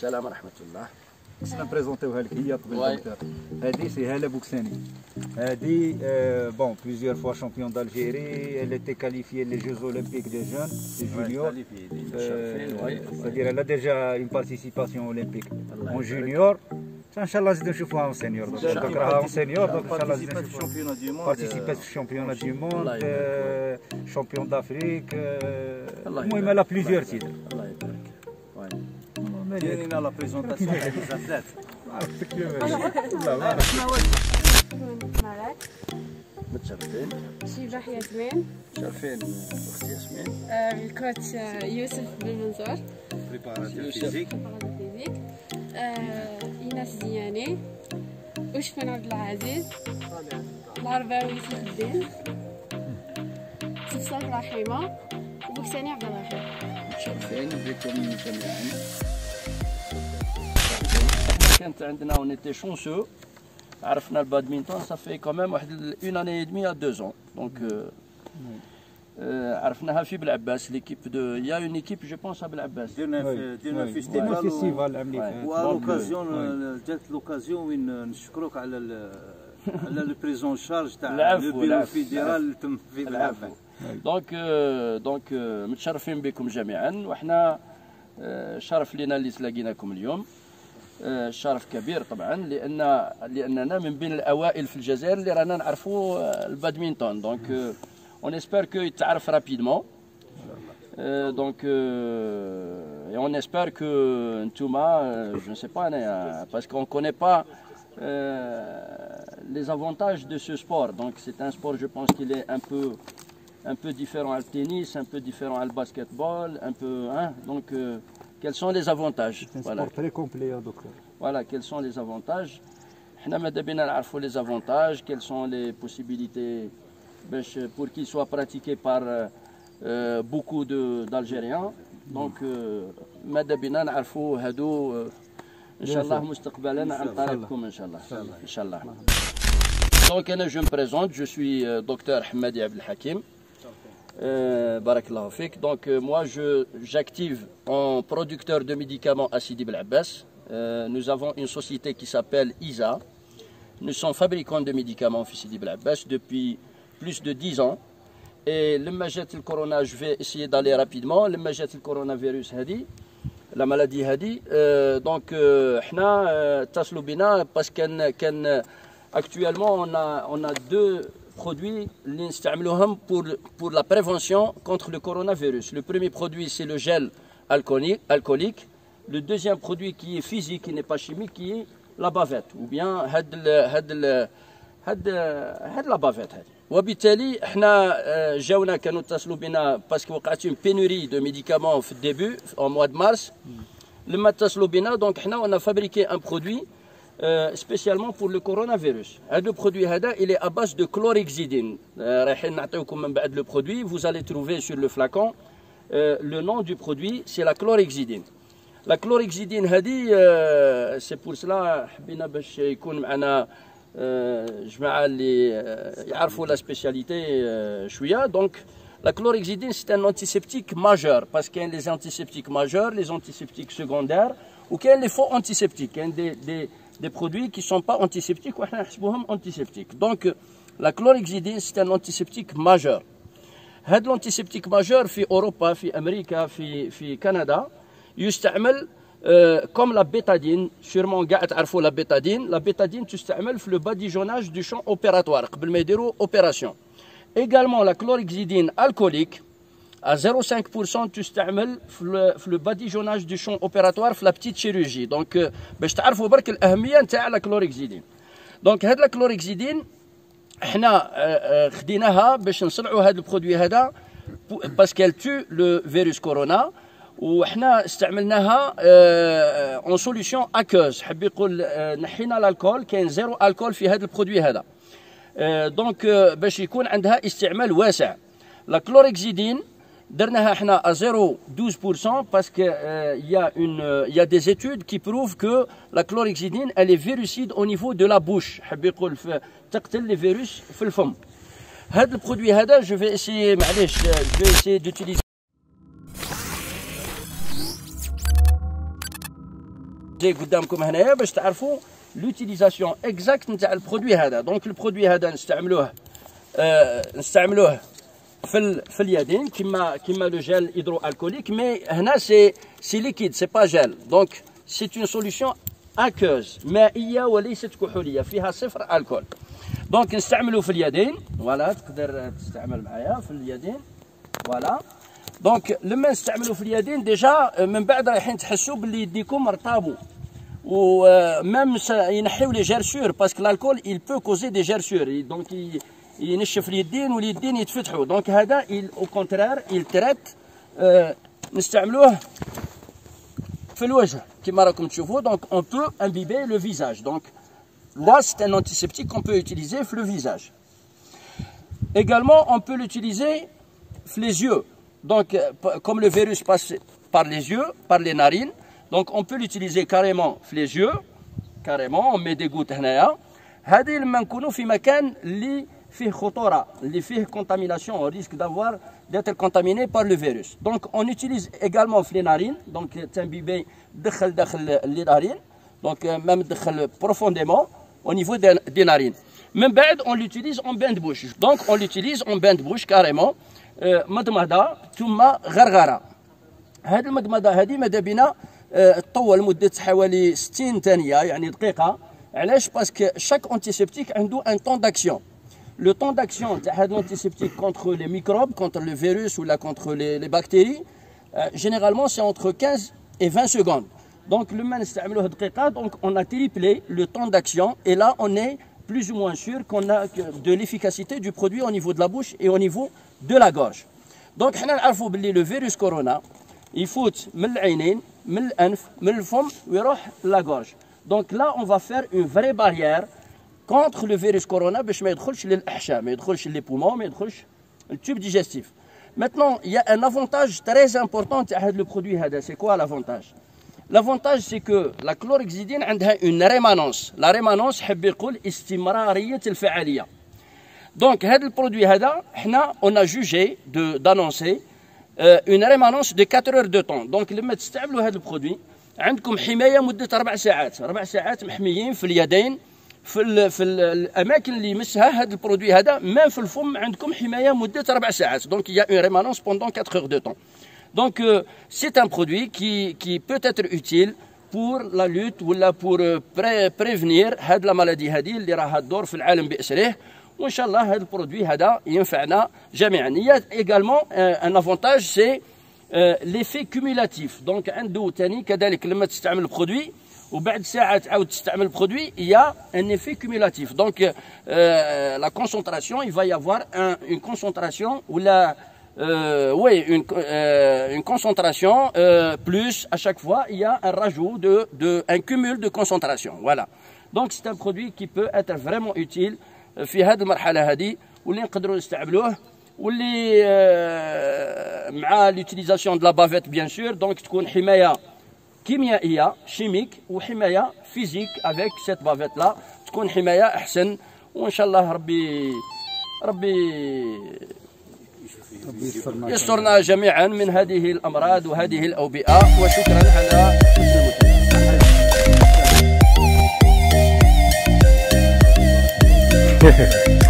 السلام ورحمة الله. خصنا نبريزونتيوها لك هي قبل دكتور. هذه سي هالة بوكساني. هذه بون بليزيور فوا شامبيون d'Algérie. Elle était qualifiée les Jeux Olympiques des jeunes, des juniors. C'est-à-dire elle a déjà une participation olympique en junior. ان شاء الله نزيدو نشوفوها اون سينيور دونك راها اون سينيور دونك ان شاء الله نزيدو نشوفوها بارتيسيبات في الشامبيونات دي موند شامبيون دافريك المهم لا بليزيور تيتر الله يبارك. ديرينا لا بريزونطاسيون تاع الزفات. متشرفين. شيباح ياسمين. متشرفين اختي ياسمين. الكوتش يوسف بن منصور. بريباراتور فيزيك. ايناس زياني. وشفن عبد العزيز. العرباوي سيف الدين. صفصاف رحيمة. وبوكساني عبد الرحيم. متشرفين بكم جميعا. كانت عندنا اون ايتي شونسو. عرفنا البادمينتون صافي كوميم واحد اون اني اي دمي ا 2 ans دونك عرفناها في بلعباس ليكيب دو يا اون ايكيب جو بونس ا بلعباس درنا فيستيفال العام اللي فات واوكازيون جات لوكازيون وين نشكروك على على لو بريزون شارج تاع لو بيرو فيدرال اللي تم في بلعباس. دونك متشرفين بكم جميعا وحنا شرف لنا اللي تلاقيناكم اليوم. شرف كبير طبعا لاننا من بين الاوائل في الجزائر اللي رانا نعرفوا البادمينتون دونك اون اسبير كو يتعرف رابيدمون دونك اون اسبير كو نتوما جو نسي با انايا باسكو اون كوني با les avantages de ce sport donc c'est un sport je pense qu'il est un peu différent au tennis un peu différent au basketball un peu hein donc quels sont les avantages? C'est un sport très complet, docteur. Voilà, quels sont les avantages? Nous avons les avantages, quelles sont les possibilités pour qu'il soit pratiqué par beaucoup d'Algériens. Donc, nous avons هادو إن شاء الله مستقبلا عن طريقكم إن شاء الله. إن شاء الله. Donc, je me présente, je suis docteur Hamadi Abdelhakim. Barakallahu fik. Donc moi j'active en producteur de médicaments à Sidi Bel Abbas. Nous avons une société qui s'appelle ISA. Nous sommes fabricants de médicaments à Sidi Bel Abbas depuis plus de 10 ans. Et le majet le corona, je vais essayer d'aller rapidement. Le majet le coronavirus hadi, la maladie hadi. Donc احنا اتصلوا بنا parce qu'actuellement on a deux produits pour la prévention contre le coronavirus. Le premier produit c'est le gel alcoolique. Le deuxième produit qui est physique, qui n'est pas chimique, qui est la bavette ou bien la bavette. وبالتالي احنا جاونا كانوا اتصلوا بنا باسكو وقعت une pénurie de médicaments في الديبut en mois de mars. لما اتصلوا بنا donc احنا on a fabriqué un produit spécialement pour le coronavirus. Le produit il est à base de chlorhexidine. Le produit, vous allez trouver sur le flacon le nom du produit, c'est la chlorhexidine. La chlorhexidine c'est pour cela حبينا باش يكون معنا جماعة اللي يعرفوا la spécialité شوية. Donc la chlorhexidine c'est un antiseptique majeur parce qu'il y a les antiseptiques majeurs, les antiseptiques secondaires ou qu'il y a les faux antiseptiques, des produits qui ne sont pas antiseptiques ou antiseptiques. Donc la chlorhexidine c'est un antiseptique majeur. هذا l'antiseptique majeur في أوروبا في أمريكا في كندا يستعمل comme la bétadine, sûrement قاعد تعرفوا la bétadine تستعمل في le badigeonnage du champ opératoire قبل ما يديروا opération. Également la chlorhexidine alcoolique à 0,5% تستعمل في le badigeonnage du champ opératoire في la petite chirurgie. Donc باش تعرفوا برك الأهمية نتاع la chlorhexidine. Donc هاد la chlorhexidine احنا خديناها باش نصنعوا هذا البرودوي هذا parce qu'elle tue le virus corona. وحنا استعملناها اون سوليسيون اكوز حب يقول نحينا الكول كاين زيرو الكول في هذا البرودوي هذا دونك باش يكون عندها استعمال واسع. لا كلوريكزيدين درناها احنا à 0,12% parce que il y a des études qui prouvent que la chlorhexidine elle est virucide au niveau de la bouche حب يقول تقتل les virus في الفم. هذا البرودوي هذا je vais essayer معليش je vais essayer d'utiliser جاي قدامكم هنايا باش تعرفوا لوتيليزاسيون اكزاكت نتاع البرودوي هذا. دونك البرودوي هذا نستعملوه في اليدين كيما لو جيل هيدرو الكوليك، مي هنا سي ليكيد سي با جيل، دونك سي اون سوليسيون اكوز مائيه وليست كحوليه فيها صفر الكول. دونك نستعملوه في اليدين، فوالا تقدر تستعمل معايا في اليدين، فوالا. دونك لما نستعملوه في اليدين ديجا من بعد رايحين تحسوا باللي يديكم رطابوا، ومام ينحيو لي جيرسور باسكو الكول il peut causer des gerçures، دونك ينشف اليدين واليدين يتفتحوا. دونك هذا او كونترير يلتريت نستعملوه في الوجه كما راكم تشوفوا. دونك اون بو امبيبي لو فيزاج. دونك là c'est un antiseptique qu'on peut utiliser sur le visage. Également on peut l'utiliser sur les yeux. Donc comme le virus passe par les yeux, par les narines, donc on peut l'utiliser carrément sur les yeux, carrément on met des gouttes هنايا. هذه لما نكونوا في مكان اللي فيه خطورة، اللي فيه contamination, on risque d'être contaminé par le virus. Donc on utilise également في les narines, donc تنبيبي داخل les narines, donc même داخل profondément au niveau des narines. من بعد on l'utilise en bain de bouche. Donc on l'utilise en bain de bouche carrément. مضمضة ثم غرغرة. هذه المضمضة هذه ماذا بينا تطول مدة حوالي 60 ثانية يعني دقيقة. علاش؟ باسكو شاك انتيسيبتيك عنده ان طون داكسيون. لو طون داكسيون تاع هذا الانتيسيبتيك contre les microbes, contre le virus ou là contre les bactéries, généralement c'est entre 15 et 20 secondes. Donc لما نستعملوه دقيقة donc on a triplé le temps d'action et là on est plus ou moins sûr qu'on a de l'efficacité du produit au niveau de la bouche et au niveau de la gorge. Donc حنا نعرفوا باللي le virus corona يفوت من العينين من الأنف من الفم ويروح la gorge. Donc là on va faire une vraie barrière contre le virus corona باش ما يدخلش للأحشاء، ما يدخلش les poumons، ما يدخلش le tube digestif. Maintenant il y a un avantage très important تاع هذا le produit هذا. C'est quoi l'avantage? L'avantage c'est que la chlorhexidine عندها une rémanence. La rémanence حب يقول استمرارية الفعالية. Donc هذا البرودوي هذا حنا on a jugé d'annoncer une rémanence de 4 heures de temps. Donc لما تستعملوا هذا البرودوي عندكم حماية مدة 4 ساعات، 4 ساعات محميين في اليدين في الأماكن اللي يمسها هذا البرودوي هذا، ما في الفم عندكم حماية مدة 4 ساعات. Donc il y a une rémanence pendant 4 heures de temps. Donc c'est un produit qui peut être utile pour la lutte ولا pour prévenir هذه المالادي هذه اللي راها تدور في العالم بأسره. وإن شاء الله هذا البرودوي هذا ينفعنا جميعا. Il y a également un avantage c'est l'effet cumulatif. Donc عنده ثاني كذلك لما تستعمل البرودوي وبعد ساعة تعاود تستعمل البرودوي il y a un effet cumulatif. Donc la concentration il va y avoir une concentration ولا oui, une concentration plus à chaque fois il y a un rajout un cumul de concentration. Voilà. Donc c'est un produit qui peut être vraiment utile في هذه المرحلة هذه واللي نقدروا نستعملوه واللي مع l'utilisation de la bavette bien sûr. Donc تكون حماية كيميائية شيميك وحماية فيزيك avec cette bavette là تكون حماية أحسن. وإن شاء الله ربي يسترنا جميعا من هذه الأمراض وهذه الأوبئة. وشكرا على حسن المتابعة.